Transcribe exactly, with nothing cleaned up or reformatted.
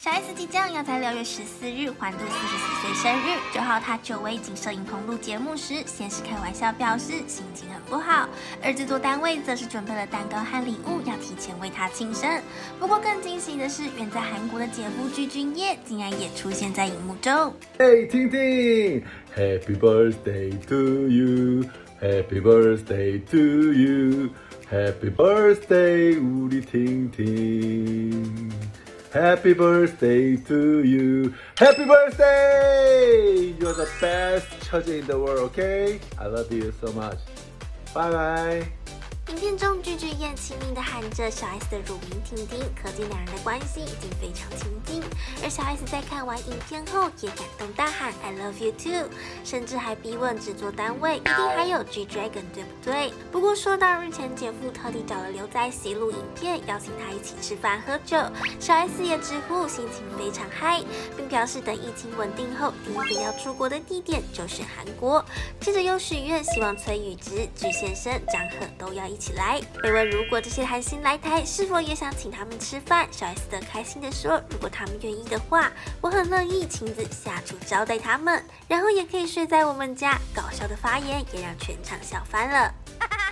小 S 即将要在六月十四日欢度四十四岁生日。九号，她久违进摄影棚录节目时，先是开玩笑表示心情很不好，而制作单位则是准备了蛋糕和礼物，要提前为她庆生。不过更惊喜的是，远在韩国的姐夫具俊晔竟然也出现在荧幕中。 嘿，婷婷 ，Happy birthday to you，Happy birthday to you，Happy birthday 우리婷婷。Happy birthday to you. Happy birthday! You're the best 처제 in the world, okay? I love you so much. Bye bye. 影片中，具俊晔亲密地喊着小 S 的乳名婷婷，可见两人的关系已经非常亲近。而小 S 在看完影片后也感动大喊 I love you too， 甚至还逼问制作单位一定还有 G Dragon 对不对？不过说到日前姐夫特地找了刘在熙录影片，邀请他一起吃饭喝酒，小 S 也直呼心情非常嗨，并表示等疫情稳定后，第一个要出国的地点就是韩国。接着又许愿，希望崔宇植、具先生、张赫都要一起来。被问如果这些韩星来台，是否也想请他们吃饭，小 S 则开心地说，如果他们愿意的话，我很乐意亲自下厨招待他们，然后也可以睡在我们家。搞笑的发言也让全场笑翻了。